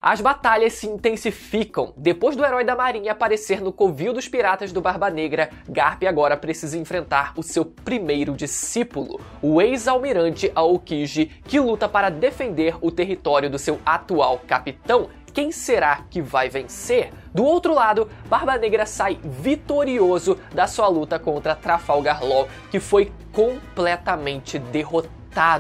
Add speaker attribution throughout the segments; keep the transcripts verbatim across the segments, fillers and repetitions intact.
Speaker 1: As batalhas se intensificam. Depois do herói da marinha aparecer no covil dos piratas do Barba Negra, Garp agora precisa enfrentar o seu primeiro discípulo, o ex-almirante Aokiji, que luta para defender o território do seu atual capitão. Quem será que vai vencer? Do outro lado, Barba Negra sai vitorioso da sua luta contra Trafalgar Law, que foi completamente derrotado.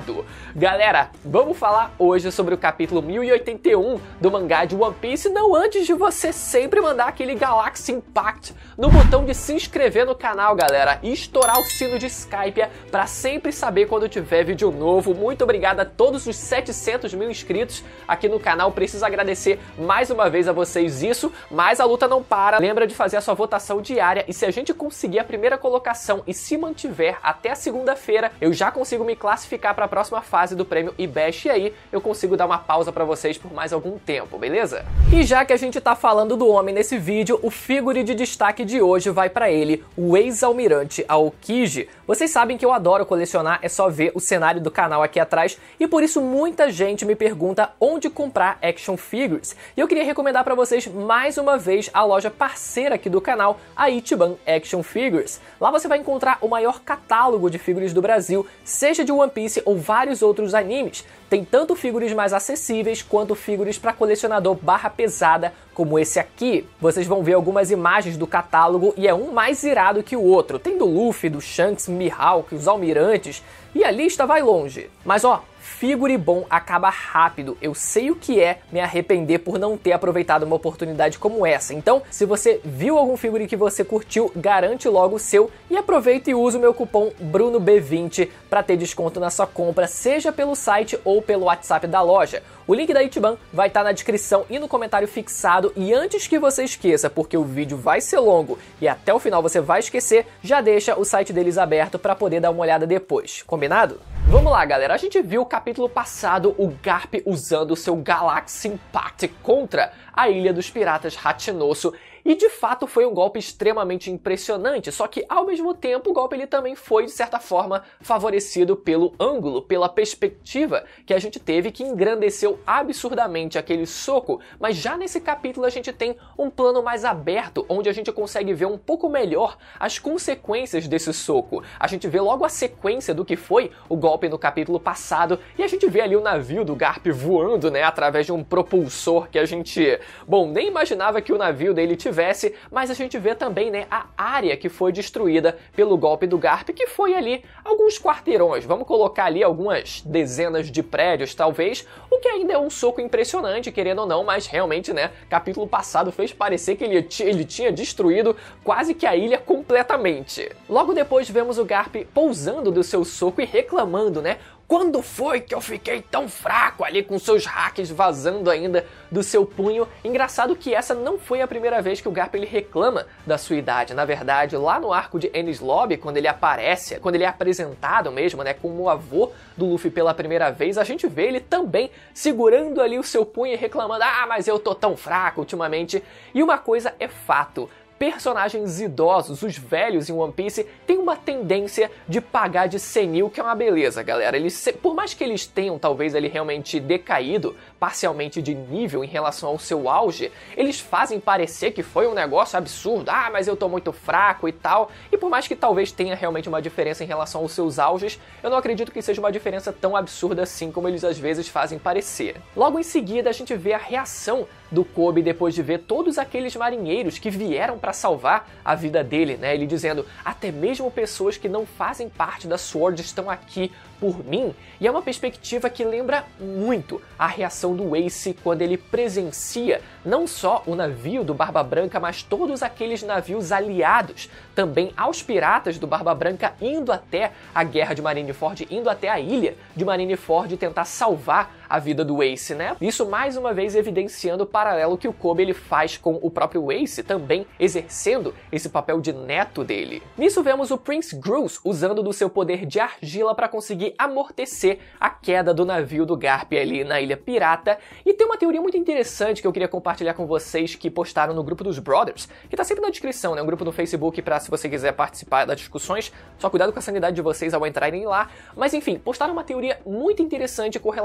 Speaker 1: Galera, vamos falar hoje sobre o capítulo mil e oitenta e um do mangá de One Piece, não antes de você sempre mandar aquele Galaxy Impact no botão de se inscrever no canal, galera, e estourar o sino de Skype para sempre saber quando tiver vídeo novo. Muito obrigado a todos os setecentos mil inscritos aqui no canal, preciso agradecer mais uma vez a vocês isso, mas a luta não para. Lembra de fazer a sua votação diária e se a gente conseguir a primeira colocação e se mantiver até a segunda-feira, eu já consigo me classificar para a próxima fase do prêmio IBEST e aí eu consigo dar uma pausa para vocês por mais algum tempo, beleza? E já que a gente tá falando do homem nesse vídeo, o figure de destaque de hoje vai para ele, o ex-almirante Aokiji. Vocês sabem que eu adoro colecionar, é só ver o cenário do canal aqui atrás e por isso muita gente me pergunta onde comprar action figures. E eu queria recomendar para vocês mais uma vez a loja parceira aqui do canal, a Ichiban Action Figures. Lá você vai encontrar o maior catálogo de figures do Brasil, seja de One Piece ou vários outros animes. Tem tanto figures mais acessíveis quanto figures para colecionador barra pesada como esse aqui. Vocês vão ver algumas imagens do catálogo e é um mais irado que o outro. Tem do Luffy, do Shanks, Mihawk, os almirantes e a lista vai longe. Mas ó, figure bom acaba rápido. Eu sei o que é me arrepender por não ter aproveitado uma oportunidade como essa. Então, se você viu algum figure que você curtiu, garante logo o seu e aproveita e usa o meu cupom Bruno B vinte para ter desconto na sua compra, seja pelo site ou pelo WhatsApp da loja. O link da Ichiban vai estar na descrição e no comentário fixado. E antes que você esqueça, porque o vídeo vai ser longo e até o final você vai esquecer, já deixa o site deles aberto para poder dar uma olhada depois. Combinado? Vamos lá, galera. A gente viu o capítulo passado o Garp usando o seu Galaxy Impact contra a Ilha dos Piratas Hachinoso. E de fato foi um golpe extremamente impressionante, só que ao mesmo tempo o golpe ele também foi de certa forma favorecido pelo ângulo, pela perspectiva que a gente teve, que engrandeceu absurdamente aquele soco. Mas já nesse capítulo a gente tem um plano mais aberto, onde a gente consegue ver um pouco melhor as consequências desse soco. A gente vê logo a sequência do que foi o golpe no capítulo passado e a gente vê ali o navio do Garp voando, né, através de um propulsor que a gente, bom, nem imaginava que o navio dele tivesse. Mas a gente vê também, né, a área que foi destruída pelo golpe do Garp, que foi ali alguns quarteirões, vamos colocar ali algumas dezenas de prédios talvez, o que ainda é um soco impressionante, querendo ou não, mas realmente, né, capítulo passado fez parecer que ele, ele tinha destruído quase que a ilha completamente. Logo depois vemos o Garp pousando do seu soco e reclamando, né, quando foi que eu fiquei tão fraco ali com seus hacks vazando ainda do seu punho? Engraçado que essa não foi a primeira vez que o Garp ele reclama da sua idade. Na verdade, lá no arco de Enies Lobby, quando ele aparece, quando ele é apresentado mesmo, né, como o avô do Luffy pela primeira vez, a gente vê ele também segurando ali o seu punho e reclamando: ah, mas eu tô tão fraco ultimamente. E uma coisa é fato. Personagens idosos, os velhos em One Piece, têm uma tendência de pagar de senil, que é uma beleza, galera. Eles, por mais que eles tenham talvez ali realmente decaído parcialmente de nível em relação ao seu auge, eles fazem parecer que foi um negócio absurdo. Ah, mas eu tô muito fraco e tal. E por mais que talvez tenha realmente uma diferença em relação aos seus auges, eu não acredito que seja uma diferença tão absurda assim como eles às vezes fazem parecer. Logo em seguida a gente vê a reação do Kobe depois de ver todos aqueles marinheiros que vieram para salvar a vida dele, né? Ele dizendo: até mesmo pessoas que não fazem parte da SWORD estão aqui por mim. E é uma perspectiva que lembra muito a reação do Ace quando ele presencia não só o navio do Barba Branca, mas todos aqueles navios aliados também aos piratas do Barba Branca indo até a guerra de Marineford, indo até a ilha de Marineford tentar salvar a vida do Ace, né? Isso mais uma vez evidenciando o paralelo que o Kobe ele faz com o próprio Ace, também exercendo esse papel de neto dele. Nisso vemos o Prince Groose usando do seu poder de argila para conseguir amortecer a queda do navio do Garp ali na Ilha Pirata. E tem uma teoria muito interessante que eu queria compartilhar com vocês, que postaram no grupo dos Brothers, que tá sempre na descrição, né? Um grupo no Facebook para, se você quiser participar das discussões, só cuidado com a sanidade de vocês ao entrarem lá. Mas enfim, postaram uma teoria muito interessante correlacionando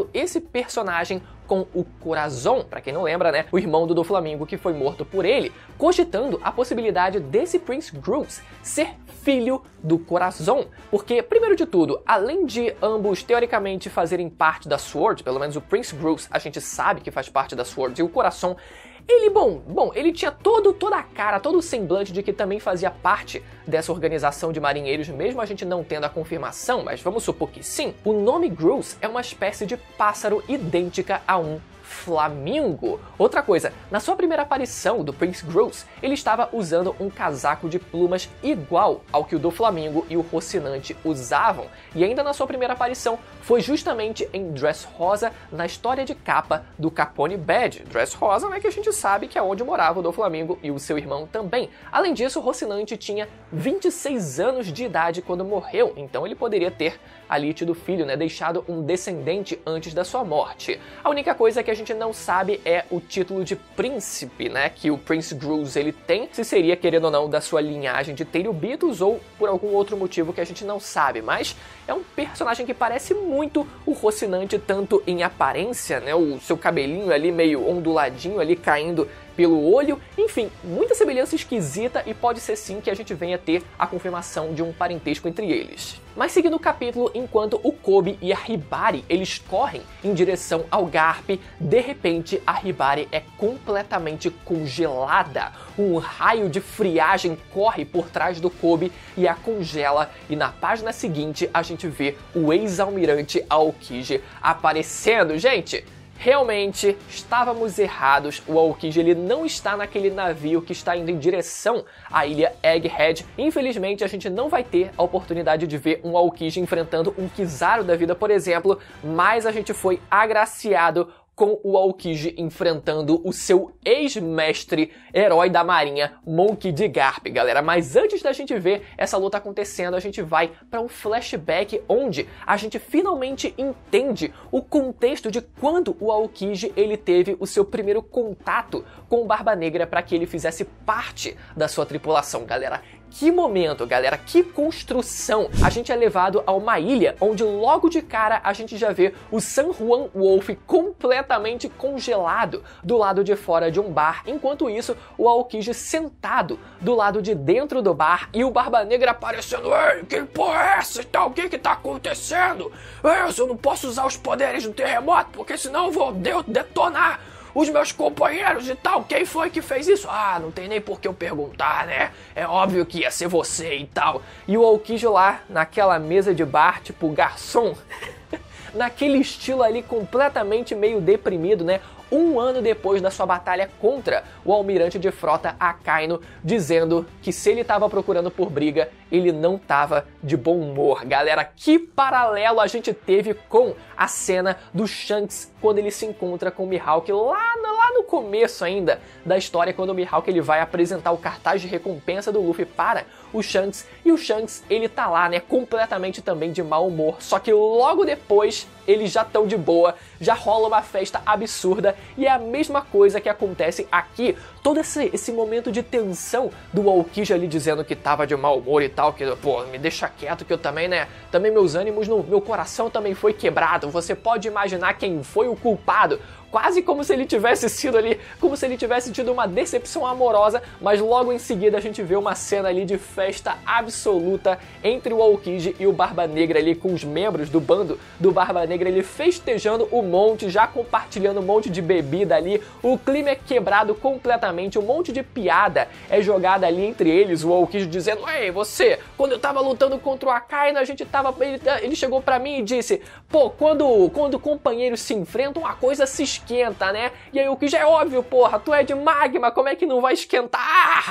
Speaker 1: juntando esse personagem com o Corazon, pra quem não lembra, né, o irmão do Doflamingo que foi morto por ele, cogitando a possibilidade desse Prince Groose ser filho do Corazon, porque, primeiro de tudo, além de ambos teoricamente fazerem parte da SWORD, pelo menos o Prince Groose a gente sabe que faz parte da SWORD, e o Corazon, ele, bom, bom, ele tinha todo, toda a cara, todo o semblante de que também fazia parte dessa organização de marinheiros, mesmo a gente não tendo a confirmação, mas vamos supor que sim. O nome Groose é uma espécie de pássaro idêntica a um flamingo. Outra coisa, na sua primeira aparição do Prince Groose, ele estava usando um casaco de plumas igual ao que o Doflamingo e o Rocinante usavam, e ainda na sua primeira aparição foi justamente em Dressrosa, na história de capa do Capone Bad. Dressrosa, né, que a gente sabe que é onde morava o Doflamingo e o seu irmão também. Além disso, o Rocinante tinha vinte e seis anos de idade quando morreu, então ele poderia ter ali tido filho, né, deixado um descendente antes da sua morte. A única coisa que a gente não sabe é o título de príncipe, né, que o Prince Groose ele tem, se seria, querendo ou não, da sua linhagem de Teiribitos ou por algum outro motivo que a gente não sabe, mas é um personagem que parece muito o Rocinante, tanto em aparência, né, o seu cabelinho ali meio onduladinho ali caindo pelo olho, enfim, muita semelhança esquisita e pode ser sim que a gente venha ter a confirmação de um parentesco entre eles. Mas seguindo o capítulo, enquanto o Koby e a Hibari eles correm em direção ao Garp, de repente a Hibari é completamente congelada. Um raio de friagem corre por trás do Koby e a congela, e na página seguinte a gente vê o ex-almirante Aokiji aparecendo. Gente, realmente estávamos errados, o Aokiji ele não está naquele navio que está indo em direção à ilha Egghead. Infelizmente a gente não vai ter a oportunidade de ver um Aokiji enfrentando um Kizaru da vida, por exemplo, mas a gente foi agraciado com o Aokiji enfrentando o seu ex-mestre, herói da marinha, Monkey D. Garp, galera. Mas antes da gente ver essa luta acontecendo, a gente vai para um flashback onde a gente finalmente entende o contexto de quando o Aokiji ele teve o seu primeiro contato com o Barba Negra para que ele fizesse parte da sua tripulação, galera. Que momento, galera, que construção! A gente é levado a uma ilha onde logo de cara a gente já vê o San Juan Wolf completamente congelado do lado de fora de um bar, enquanto isso o Aokiji sentado do lado de dentro do bar e o Barba Negra aparecendo. Ei, que porra é essa e tal? O que que tá acontecendo? Ei, eu não posso usar os poderes do terremoto porque senão eu vou detonar os meus companheiros e tal. Quem foi que fez isso? Ah, não tem nem por que eu perguntar, né? É óbvio que ia ser você e tal. E o Aokiji lá, naquela mesa de bar, tipo garçom, naquele estilo ali completamente meio deprimido, né? Um ano depois da sua batalha contra o almirante de frota Akainu, dizendo que se ele estava procurando por briga, ele não estava de bom humor. Galera, que paralelo a gente teve com a cena do Shanks quando ele se encontra com o Mihawk lá no, lá no começo ainda da história, quando o Mihawk ele vai apresentar o cartaz de recompensa do Luffy para o Shanks, e o Shanks ele tá lá, né, completamente também de mau humor, só que logo depois eles já estão de boa, já rola uma festa absurda, e é a mesma coisa que acontece aqui. Todo esse, esse momento de tensão do Aokiji ali dizendo que tava de mau humor e tal, que, pô, me deixa quieto que eu também, né, também meus ânimos, no, meu coração também foi quebrado, você pode imaginar quem foi o culpado. Quase como se ele tivesse sido ali, como se ele tivesse tido uma decepção amorosa, mas logo em seguida a gente vê uma cena ali de festa absoluta entre o Aokiji e o Barba Negra ali, com os membros do bando do Barba Negra ele festejando o monte, já compartilhando um monte de bebida ali, o clima é quebrado completamente, um monte de piada é jogada ali entre eles, o Aokiji dizendo, ei, você, quando eu tava lutando contra o Akainu, a gente tava, ele, ele chegou pra mim e disse, pô, quando, quando companheiros se enfrentam, a coisa se esquenta, né? E aí o que já é óbvio, porra, tu é de magma, como é que não vai esquentar?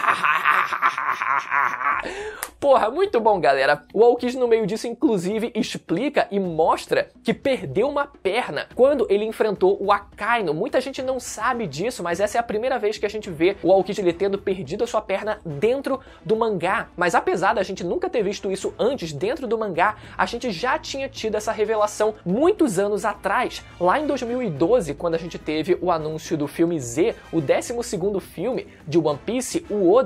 Speaker 1: Porra, muito bom, galera. O Aokiji no meio disso, inclusive, explica e mostra que perdeu uma perna quando ele enfrentou o Akainu. Muita gente não sabe disso, mas essa é a primeira vez que a gente vê o Aokiji ele tendo perdido a sua perna dentro do mangá. Mas apesar da gente nunca ter visto isso antes dentro do mangá, a gente já tinha tido essa revelação muitos anos atrás, lá em dois mil e doze, quando a gente teve o anúncio do filme Z, o décimo segundo filme de One Piece. O Oda ele fez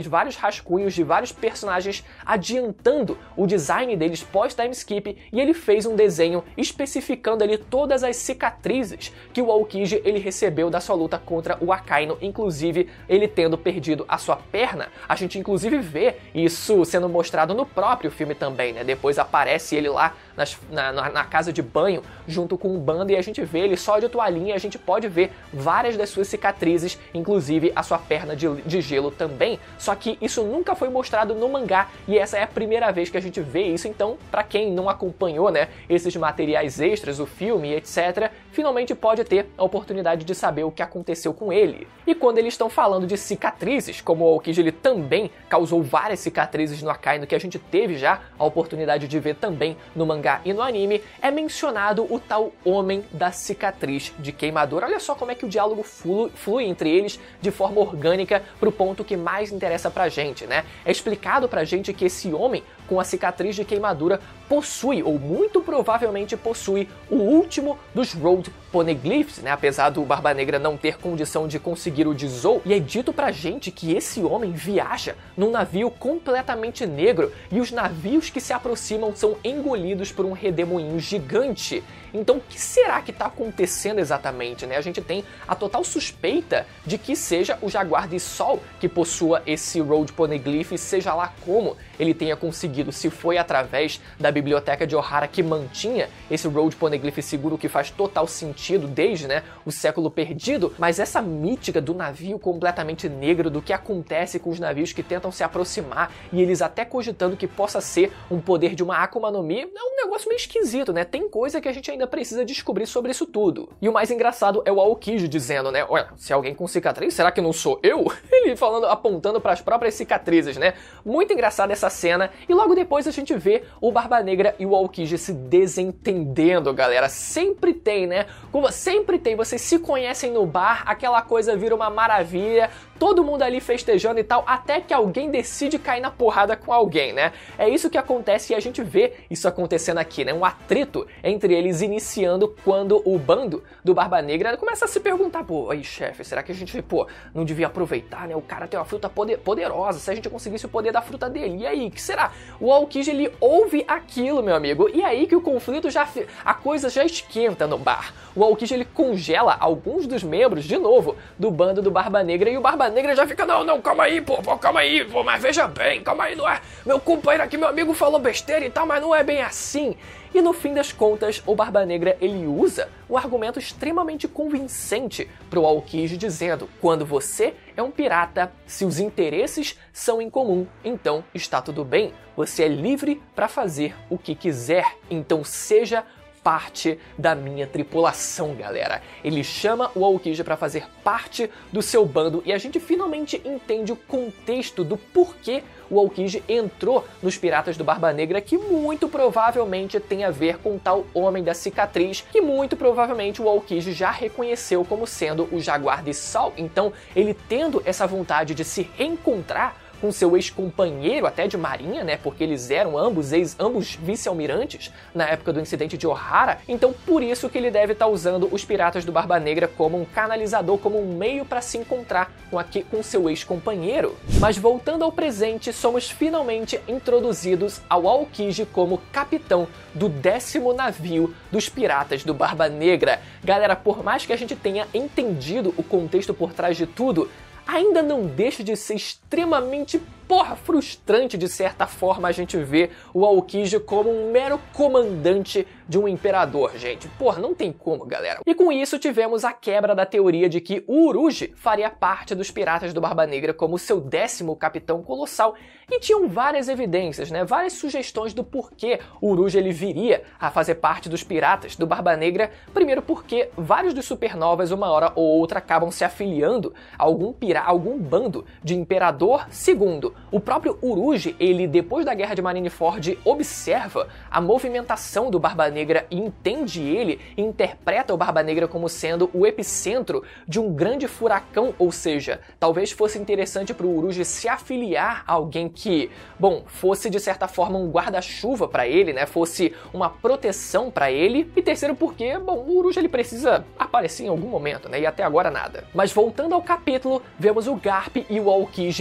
Speaker 1: fez vários rascunhos de vários personagens adiantando o design deles pós-timeskip, e ele fez um desenho especificando ali todas as cicatrizes que o Aokiji ele recebeu da sua luta contra o Akainu, inclusive ele tendo perdido a sua perna. A gente inclusive vê isso sendo mostrado no próprio filme também, né? Depois aparece ele lá nas, na, na casa de banho junto com um bando e a gente vê ele só de toalhinha, a gente pode ver várias das suas cicatrizes, inclusive a sua perna de, de gelo também, só que isso nunca foi mostrado no mangá e essa é a primeira vez que a gente vê isso. Então, pra quem não acompanhou, né, esses materiais extras, o filme, etcétera, finalmente pode ter a oportunidade de saber o que aconteceu com ele. E quando eles estão falando de cicatrizes, como o Aokiji ele também causou várias cicatrizes no Akainu, que a gente teve já a oportunidade de ver também no mangá e no anime, é mencionado o tal Homem da Cicatriz de Queimadura. Olha só como é que o diálogo flui, flui entre eles de forma orgânica pro ponto que mais interessa pra gente, né? É explicado pra gente que esse homem com a cicatriz de queimadura possui, ou muito provavelmente possui, o último dos Road Poneglyphs, né? Apesar do Barba Negra não ter condição de conseguir o Jizou, e é dito pra gente que esse homem viaja num navio completamente negro, e os navios que se aproximam são engolidos por um redemoinho gigante. Então, o que será que está acontecendo exatamente, né? A gente tem a total suspeita de que seja o Jaguar de Sol que possua esse Road Poneglyph, seja lá como ele tenha conseguido, se foi através da biblioteca de Ohara que mantinha esse Road Poneglyph seguro, que faz total sentido desde, né, o século perdido, mas essa mítica do navio completamente negro, do que acontece com os navios que tentam se aproximar, e eles até cogitando que possa ser um poder de uma Akuma no Mi, é um negócio meio esquisito, né? Tem coisa que a gente ainda precisa descobrir sobre isso tudo. E o mais engraçado é o Aokiji dizendo, né, olha, se alguém com cicatriz, será que não sou eu? Ele falando, apontando para as próprias cicatrizes, né? Muito engraçada essa cena, e logo depois a gente vê o Barba Negra e o Aokiji se desentendendo, galera. Sempre tem, né? Como sempre tem, vocês se conhecem no bar, aquela coisa vira uma maravilha, todo mundo ali festejando e tal, até que alguém decide cair na porrada com alguém, né? É isso que acontece e a gente vê isso acontecendo aqui, né? Um atrito entre eles iniciando quando o bando do Barba Negra começa a se perguntar, pô, aí chefe, será que a gente, pô, não devia aproveitar, né? O cara tem uma fruta poder, poderosa, se a gente conseguisse o poder da fruta dele, e aí, que será? O Aokiji, ele ouve aquilo, meu amigo, e aí que o conflito já, a coisa já esquenta no bar. O Aokiji, ele congela alguns dos membros, de novo, do bando do Barba Negra, e o Barba Negra já fica, não, não, calma aí, pô, pô calma aí, pô, mas veja bem, calma aí, não é, meu companheiro aqui, meu amigo falou besteira e tal, mas não é bem assim. E no fim das contas, o Barba Negra, ele usa um argumento extremamente convincente para o Aokiji, dizendo, quando você é um pirata, se os interesses são em comum, então está tudo bem, você é livre para fazer o que quiser, então seja parte da minha tripulação, galera. Ele chama o Aokiji para fazer parte do seu bando e a gente finalmente entende o contexto do porquê o Aokiji entrou nos Piratas do Barba Negra, que muito provavelmente tem a ver com tal Homem da Cicatriz, que muito provavelmente o Aokiji já reconheceu como sendo o Jaguar de Sol. Então, ele tendo essa vontade de se reencontrar com seu ex-companheiro, até de marinha, né, porque eles eram ambos ex, ambos vice-almirantes na época do incidente de Ohara, então por isso que ele deve estar usando os Piratas do Barba Negra como um canalizador, como um meio para se encontrar com, aqui, com seu ex-companheiro. Mas voltando ao presente, somos finalmente introduzidos ao Aokiji como capitão do décimo navio dos Piratas do Barba Negra. Galera, por mais que a gente tenha entendido o contexto por trás de tudo, ainda não deixa de ser extremamente, porra, frustrante de certa forma a gente ver o Aokiji como um mero comandante de um imperador, gente. Porra, não tem como, galera. E com isso tivemos a quebra da teoria de que o Uruji faria parte dos Piratas do Barba Negra como seu décimo capitão colossal, e tinham várias evidências, né, várias sugestões do porquê o Uruji ele viria a fazer parte dos Piratas do Barba Negra. Primeiro porque vários dos supernovas uma hora ou outra acabam se afiliando a algum pirata, algum bando de imperador. Segundo, o próprio Uruji, ele depois da Guerra de Marineford observa a movimentação do Barba Negra e entende ele, e interpreta o Barba Negra como sendo o epicentro de um grande furacão, ou seja, talvez fosse interessante para o Uruji se afiliar a alguém que, bom, fosse de certa forma um guarda-chuva para ele, né, fosse uma proteção para ele. E terceiro porque, bom, o Uruji ele precisa aparecer em algum momento, né, e até agora nada. Mas voltando ao capítulo, vemos o Garp e o Aokiji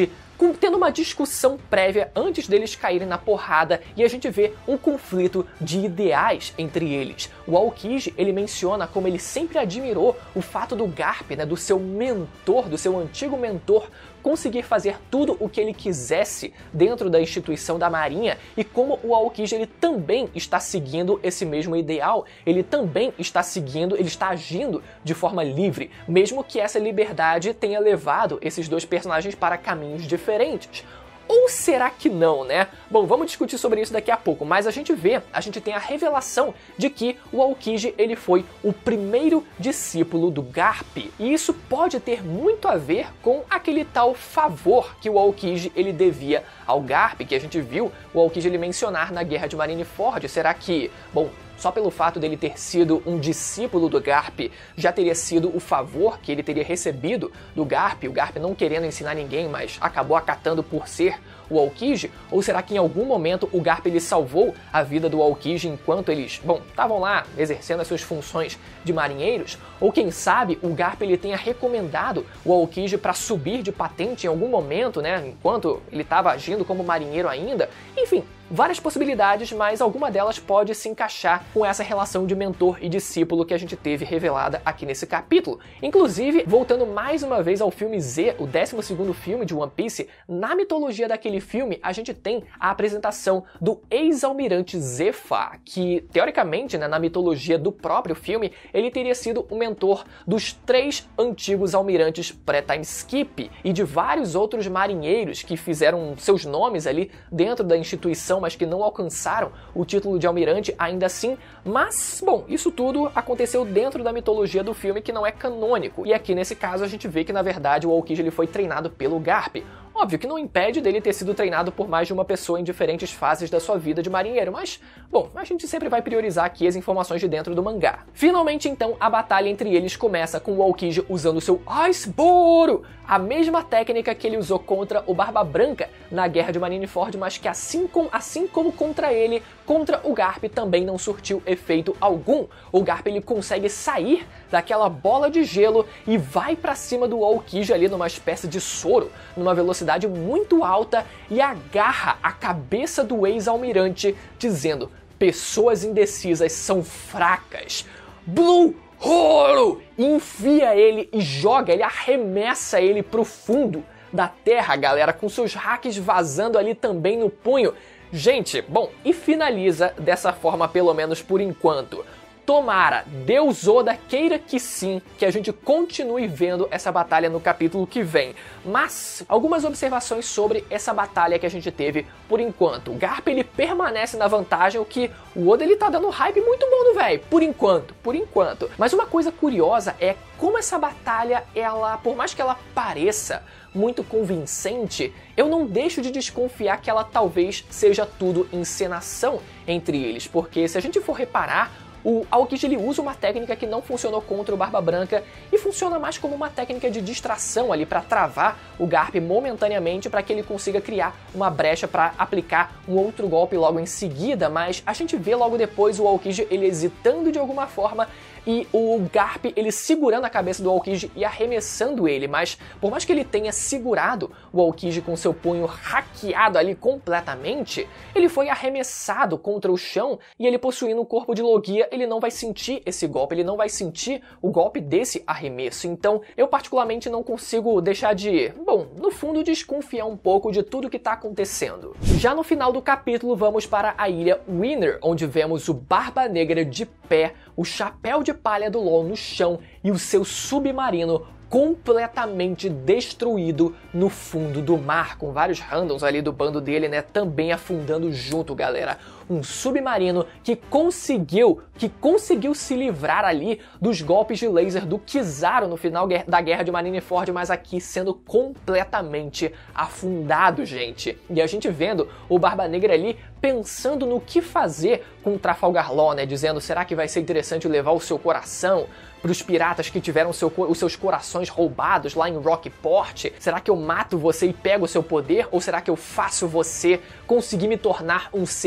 Speaker 1: com, tendo uma discussão prévia antes deles caírem na porrada, e a gente vê um conflito de ideais entre eles. O Aokiji, ele menciona como ele sempre admirou o fato do Garp, né, do seu mentor, do seu antigo mentor, conseguir fazer tudo o que ele quisesse dentro da instituição da Marinha, e como o Aokiji ele também está seguindo esse mesmo ideal, ele também está seguindo, ele está agindo de forma livre, mesmo que essa liberdade tenha levado esses dois personagens para caminhos diferentes. Ou será que não, né? Bom, vamos discutir sobre isso daqui a pouco, mas a gente vê, a gente tem a revelação de que o Aokiji ele foi o primeiro discípulo do Garp, e isso pode ter muito a ver com aquele tal favor que o Aokiji ele devia ao Garp, que a gente viu o Aokiji ele mencionar na Guerra de Marineford. Será que, bom, só pelo fato dele ter sido um discípulo do Garp, já teria sido o favor que ele teria recebido do Garp, o Garp não querendo ensinar ninguém, mas acabou acatando por ser o Aokiji? Ou será que em algum momento o Garp ele salvou a vida do Aokiji enquanto eles, bom, estavam lá exercendo as suas funções de marinheiros? Ou quem sabe o Garp ele tenha recomendado o Aokiji para subir de patente em algum momento, né, enquanto ele estava agindo como marinheiro ainda? Enfim, várias possibilidades, mas alguma delas pode se encaixar com essa relação de mentor e discípulo que a gente teve revelada aqui nesse capítulo. Inclusive, voltando mais uma vez ao filme Z, o décimo segundo filme de One Piece, na mitologia daquele filme, a gente tem a apresentação do ex-almirante Zephyr, que, teoricamente, né, na mitologia do próprio filme, ele teria sido o mentor dos três antigos almirantes pré-time skip e de vários outros marinheiros que fizeram seus nomes ali dentro da instituição, mas que não alcançaram o título de almirante ainda assim. Mas, bom, isso tudo aconteceu dentro da mitologia do filme, que não é canônico. E aqui nesse caso a gente vê que na verdade o Aokiji ele foi treinado pelo Garp. Óbvio que não impede dele ter sido treinado por mais de uma pessoa em diferentes fases da sua vida de marinheiro, mas, bom, a gente sempre vai priorizar aqui as informações de dentro do mangá. Finalmente, então, a batalha entre eles começa com o Aokiji usando seu Iceboro, a mesma técnica que ele usou contra o Barba Branca na Guerra de Marineford, mas que assim, com, assim como contra ele, contra o Garp também não surtiu efeito algum. O Garp ele consegue sair daquela bola de gelo e vai pra cima do Aokiji ali numa espécie de soro, numa velocidade muito alta, e agarra a cabeça do ex-almirante, dizendo: pessoas indecisas são fracas. Blue Holo! Enfia ele e joga, ele arremessa ele pro fundo da terra, galera, com seus hacks vazando ali também no punho. Gente, bom, e finaliza dessa forma pelo menos por enquanto. Tomara, Deus Oda queira que sim, que a gente continue vendo essa batalha no capítulo que vem. Mas, algumas observações sobre essa batalha que a gente teve por enquanto. O Garp ele permanece na vantagem, o que o Oda ele tá dando hype muito bom no véi, por enquanto, por enquanto. Mas uma coisa curiosa é como essa batalha, ela, por mais que ela pareça muito convincente, eu não deixo de desconfiar que ela talvez seja tudo encenação entre eles, porque se a gente for reparar, o Aokiji ele usa uma técnica que não funcionou contra o Barba Branca e funciona mais como uma técnica de distração ali para travar o Garp momentaneamente para que ele consiga criar uma brecha para aplicar um outro golpe logo em seguida, mas a gente vê logo depois o Aokiji ele hesitando de alguma forma e o Garp ele segurando a cabeça do Aokiji e arremessando ele, mas por mais que ele tenha segurado o Aokiji com seu punho hackeado ali completamente, ele foi arremessado contra o chão e ele possuindo o corpo de Logia, ele não vai sentir esse golpe, ele não vai sentir o golpe desse arremesso. Então eu particularmente não consigo deixar de, bom, no fundo desconfiar um pouco de tudo que está acontecendo. Já no final do capítulo vamos para a ilha Winner, onde vemos o Barba Negra de pé, o chapéu de palha do LOL no chão e o seu submarino completamente destruído no fundo do mar, com vários randoms ali do bando dele, né, também afundando junto, galera. Um submarino que conseguiu, que conseguiu se livrar ali dos golpes de laser do Kizaru no final da Guerra de Marineford, mas aqui sendo completamente afundado, gente. E a gente vendo o Barba Negra ali pensando no que fazer com o Trafalgar Law, né, dizendo, será que vai ser interessante levar o seu coração para os piratas que tiveram seu, os seus corações roubados lá em Rockport? Será que eu mato você e pego o seu poder? Ou será que eu faço você conseguir me tornar um ser imortal?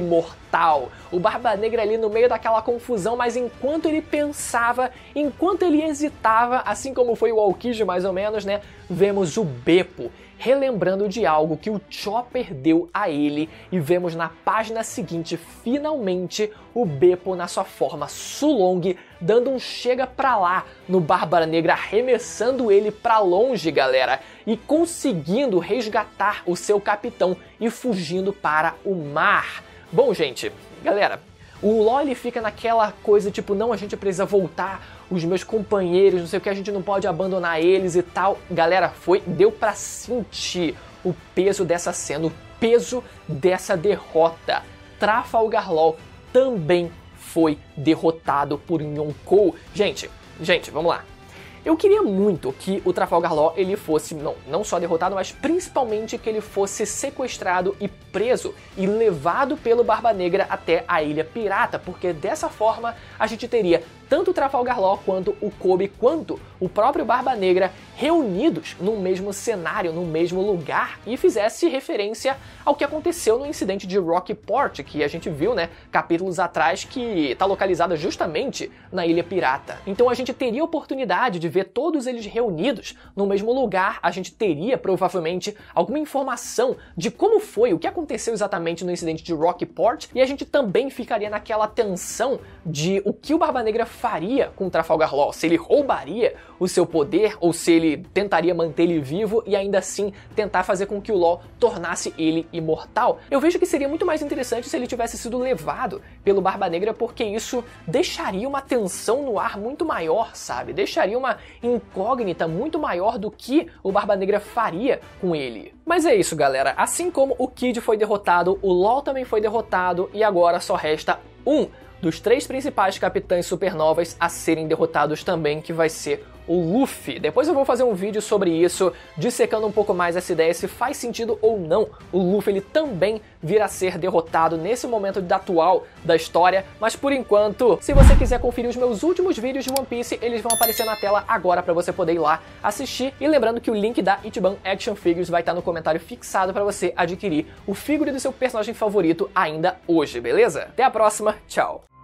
Speaker 1: imortal. O Barba Negra ali no meio daquela confusão, mas enquanto ele pensava, enquanto ele hesitava, assim como foi o Aokiji mais ou menos, né, vemos o Beppo relembrando de algo que o Chopper deu a ele, e vemos na página seguinte, finalmente, o Beppo na sua forma Sulong, dando um chega pra lá no Barba Negra, arremessando ele pra longe, galera, e conseguindo resgatar o seu capitão e fugindo para o mar. Bom, gente, galera, o Law ele fica naquela coisa tipo, não, a gente precisa voltar, os meus companheiros, não sei o que, a gente não pode abandonar eles e tal. Galera, foi, deu pra sentir o peso dessa cena, o peso dessa derrota. Trafalgar Law também foi derrotado por Yonkou. Gente, gente, vamos lá. Eu queria muito que o Trafalgar Law ele fosse, não, não só derrotado, mas principalmente que ele fosse sequestrado e preso e levado pelo Barba Negra até a Ilha Pirata, porque dessa forma a gente teria tanto o Trafalgar Law quanto o Kobe, quanto o próprio Barba Negra reunidos no mesmo cenário, no mesmo lugar, e fizesse referência ao que aconteceu no incidente de Rockport, que a gente viu, né, capítulos atrás, que está localizada justamente na Ilha Pirata. Então a gente teria a oportunidade de ver todos eles reunidos no mesmo lugar, a gente teria provavelmente alguma informação de como foi, o que aconteceu exatamente no incidente de Rockport, e a gente também ficaria naquela tensão de o que o Barba Negra faria com o Trafalgar Law, se ele roubaria o seu poder ou se ele tentaria manter ele vivo e ainda assim tentar fazer com que o Law tornasse ele imortal. Eu vejo que seria muito mais interessante se ele tivesse sido levado pelo Barba Negra, porque isso deixaria uma tensão no ar muito maior, sabe? Deixaria uma incógnita muito maior do que o Barba Negra faria com ele. Mas é isso, galera. Assim como o Kid foi derrotado, o Law também foi derrotado e agora só resta um dos três principais capitães supernovas a serem derrotados também, que vai ser o Luffy. Depois eu vou fazer um vídeo sobre isso, dissecando um pouco mais essa ideia, se faz sentido ou não o Luffy ele também vir a ser derrotado nesse momento atual da história, mas por enquanto, se você quiser conferir os meus últimos vídeos de One Piece, eles vão aparecer na tela agora para você poder ir lá assistir, e lembrando que o link da Ichiban Action Figures vai estar no comentário fixado para você adquirir o figure do seu personagem favorito ainda hoje, beleza? Até a próxima, tchau!